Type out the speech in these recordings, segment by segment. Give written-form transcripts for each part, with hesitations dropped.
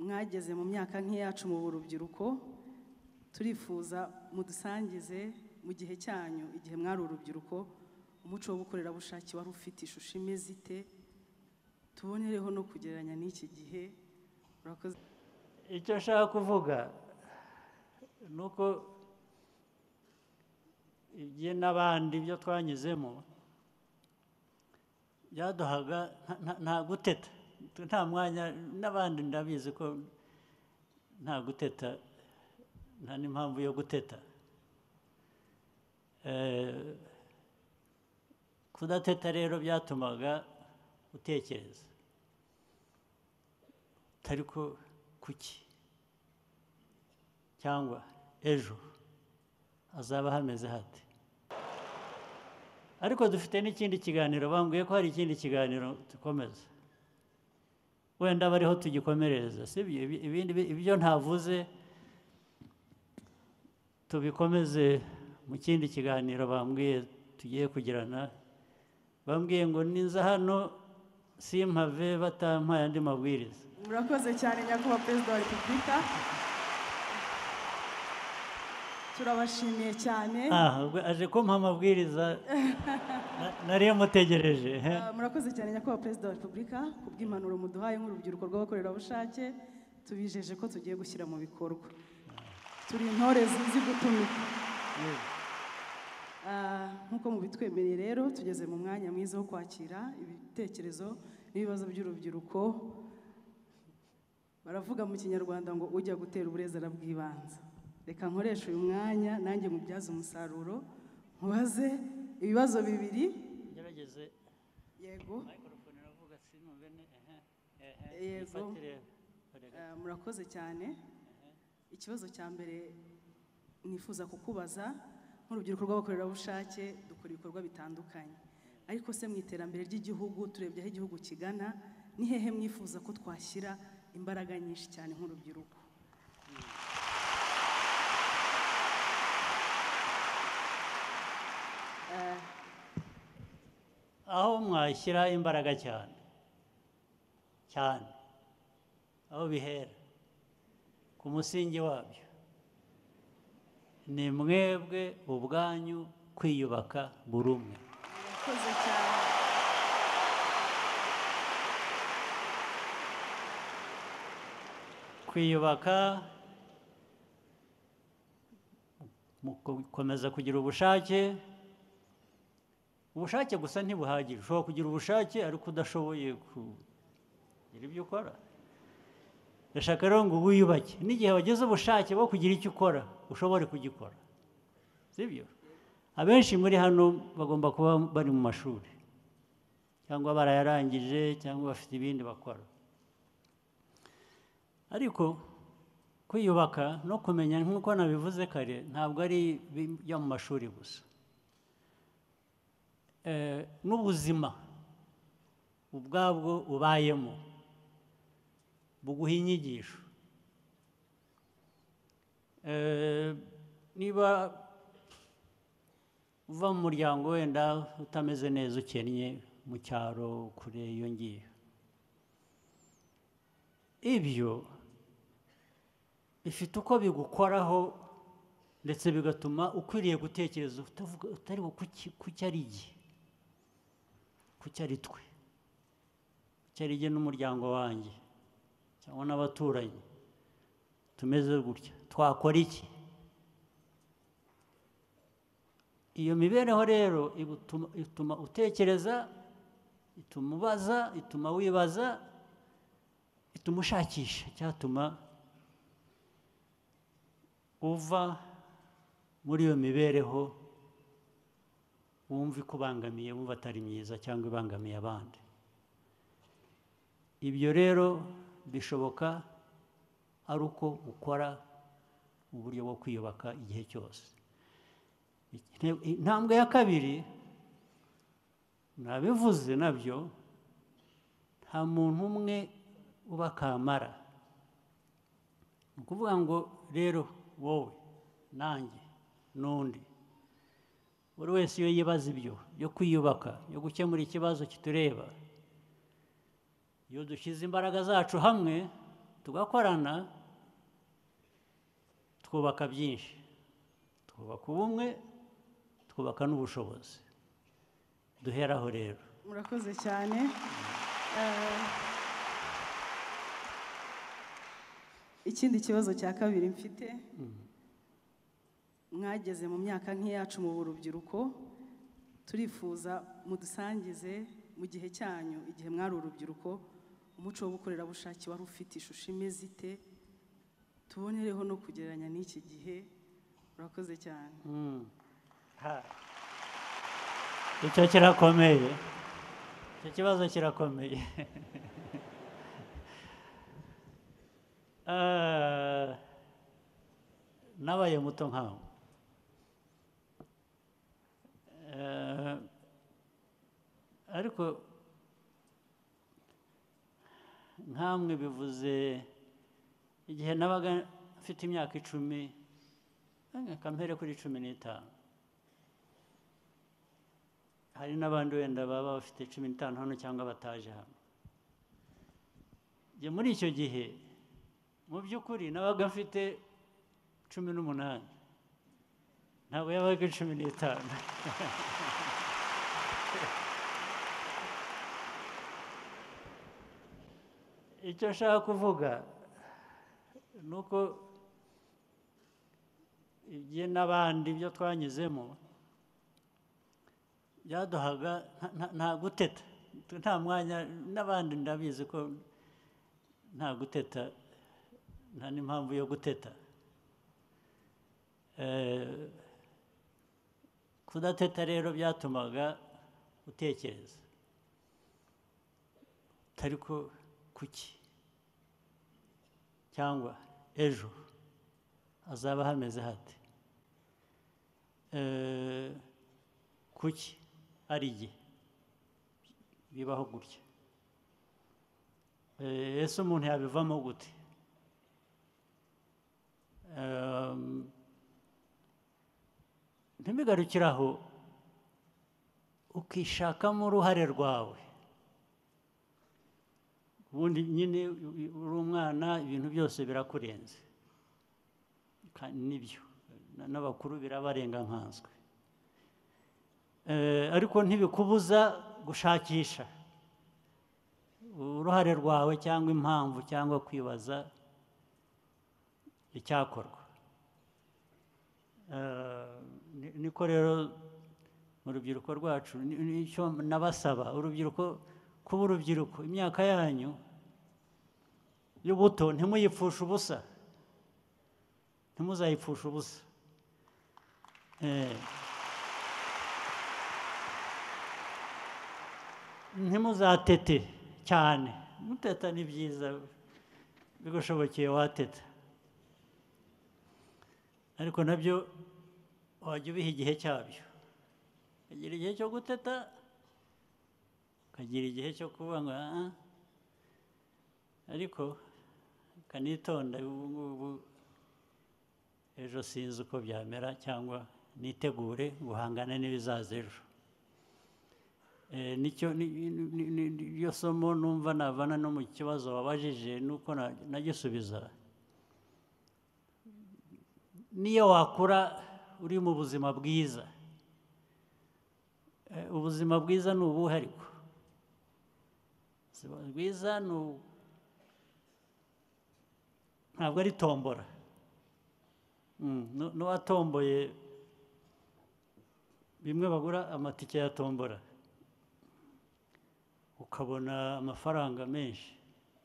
mwageze mu myaka nk'iyacu mu rubyiruko turifuza mudusangize mu gihe cyanyu igihe mwari urubyiruko umuco w'ubukorerabushake wari ufite ishusho imeze ite tubonereho no kugereranya n'iki gihe. Urakoze. Icyo nshaka kuvuga ni uko igihe n'abandi ibyo twanyuzemo byaduhaga nta guteta, nta mwanya, n'abandi ndabizi ko nta guteta, nta n'impamvu yo guteta. Kudateta rero byatumaga utekereza utari ko kuki cyangwa ejo hazaba hameze hate. Ariko dufite n'ikindi kiganiro, bambwiye ko hari ikindi kiganiro dukomeza, wenda bariho tugikomereza, sibyo? Ibyo ntavuze tubikomeze mu kindi kiganiro bambwiye tugiye kugirana. Bambwiye ngo niza hano simpave batampaye andi mabwiriza. Murakoze cyane nyakubahwa Perezida wa Repubulika, turabashimiye cyane. Aje kumpa amabwiriza nari mutegereje. Murakoze cyane nyakubahwa Perezida wa Repubulika kubw'impanuro muduhaye nk'urubyiruko rw'abakorerabushake, tubijeje ko tugiye gushyira mu bikorwa. Turi intore zizi gutumika. Nk'uko mubitwemereye rero tugeze mu mwanya mwiza wo kwakira ibitekerezo n'ibibazo by'urubyiruko. Baravuga mu Kinyarwanda ngo ujya gutera uburezi arabwibanza. Reka nkoresha uyu mwanya nanjye mubyaze umusaruro, nkubaze ibibazo bibiri. Gerageze. Yego. Microphone iravuga sinumve ne. Yego. Murakoze cyane. Ikibazo cya mbere nifuza kukubaza, nk'urubyiruko rw'abakorerabushake dukora ibikorwa bitandukanye, ariko se mu iterambere ry'igihugu turebye aho igihugu kigana, ni hehe mwifuza ko twashyira imbaraga nyinshi cyane nk'urubyiruko? Aho mwashyira imbaraga cyane cyane, aho bihera ku musingi wabyo ni mwebwe ubwanyu kwiyubaka buri umwe. Murakoze cyane. Kwiyubaka, gukomeza kugira ubushake. Ubushake gusa ntibuhagije, ushobora kugira ubushake ariko udashoboye kugira ibyo ukora. Ndashaka rero ngo wiyubake, n'igihe wagize ubushake bwo kugira icyo ukora ushobore kugikora, sibyo? Abenshi muri hano bagomba kuba bari mu mashuri cyangwa barayarangije cyangwa bafite ibindi bakora, ariko kwiyubaka no kumenya nk'uko nabivuze kare ntabwo ari ibyo mu mashuri gusa. N'ubuzima ubwabwo ubayemo buguha inyigisho. Niba uva mu muryango wenda utameze neza, ukennye mu cyaro kure iyo ngiyo, ibyo bifite uko bigukoraho ndetse bigatuma ukwiriye gutekereza utari kuki ari igihe, kuki ari twe, kuki ari jye n'umuryango wanjye cyangwa n'abaturanyi tumeze gutya, twakora iki? Iyo mibereho rero ituma utekereza, ituma ubaza, ituma wibaza, ituma ushakisha icyatuma uva muri iyo mibereho wumva ikubangamiye, wumva atari myiza cyangwa ibangamiye abandi. Ibyo rero bishoboka ari uko ukora uburyo bwo kwiyubaka igihe cyose. Intambwe ya kabiri nabivuze nabyo, nta muntu umwe uba kamara. Ni ukuvuga ngo rero wowe nanjye n'undi, buri wese iyo yibaza ibyo byo kwiyubaka, byo gukemura ikibazo kitureba, iyo dushyize imbaraga zacu hamwe tugakorana twubaka byinshi, twubaka ubumwe, twubaka n'ubushobozi. Duheraho rero. Murakoze cyane. Ikindi kibazo cya kabiri mfite, mwageze mu myaka nk'iyacu mu rubyiruko, turifuza mudusangize mu gihe cyanyu, igihe mwari urubyiruko, umuco w'ubukorerabushake wari ufite ishusho imeze ite, tubonereho no kugereranya n'iki gihe. Murakoze cyane. Icyo kirakomeye, icyo kibazo kirakomeye. Nabaye muto nkawe, ariko nkamwe bivuze igihe nabaga mfite imyaka 10, kampere kuri 15. Hari n'abandi wenda baba bafite 15 hano cyangwa bataje hano. Njye muri icyo gihe mu by'ukuri nabaga mfite 18, ntabwo yabaga 15. Icyo nshaka kuvuga ni uko igihe n'abandi ibyo twanyuzemo byaduhaga nta guteta, nta mwanya, n'abandi ndabizi ko nta guteta, nta n'impamvu yo guteta. Kudateta rero byatumaga utekereza, ariko kuki cyangwa ejo hazaba hameze hate, kuki ari igihe bibaho gutya, ese umuntu yabivamo gute? Ntibigarukire aho, ukishakamo uruhare rwawe. Ubundi nyine uri umwana, ibintu byose birakurenze, kandi nibyo n'abakuru birabarenga nkanswe, ariko ntibikubuza gushakisha uruhare rwawe cyangwa impamvu, cyangwa kwibaza icyakorwa. Niko rero mu rubyiruko rwacu, nicyo nabasaba urubyiruko, kuba urubyiruko, imyaka yanyu y'ubuto ntimuyipfushe ubusa, ntimuzayipfushe ubusa. Ntimuzatete cyane, muteta ni byiza, bigushobokeye wateta, ariko nabyo wajya ubiha igihe cyabyo. Ukagira igihe cyo guteta, ukagira igihe cyo kuvuga ngo ariko kanitonda, ubu ejo sinzi uko byamera, cyangwa nitegure guhangana n'ibizaza ejo. Niyo somo numva navana no mu kibazo wabajije, nuko nagisubiza. Niyo wakura uri mu buzima bwiza, ubuzima bwiza ni ubuhe? Ariko ubuzima bwiza ntabwo ari tombora. N'uwatomboye bimwe bagura amatike ya tombora, ukabona amafaranga menshi,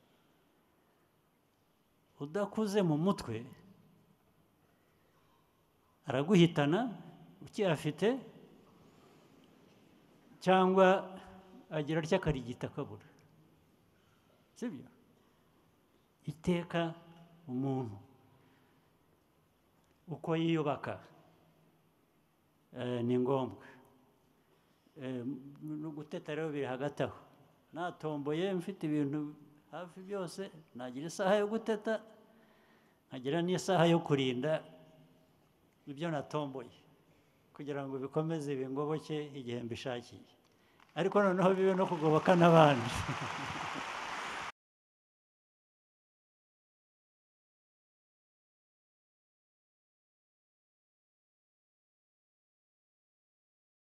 udakuze mu mutwe araguhitana ukiyafite, cyangwa agira atya akarigita akabura. Sibyo? Iteka umuntu uko yiyubaka ni ngombwa. No guteta rero biri hagati aho. Natomboye mfite ibintu hafi byose, nagira isaha yo guteta, nkagira n'isaha yo kurinda ibyo natomboye, kugira ngo bikomeze bingoboke igihe mbishakiye, ariko noneho bibe no kugoboka n'abandi.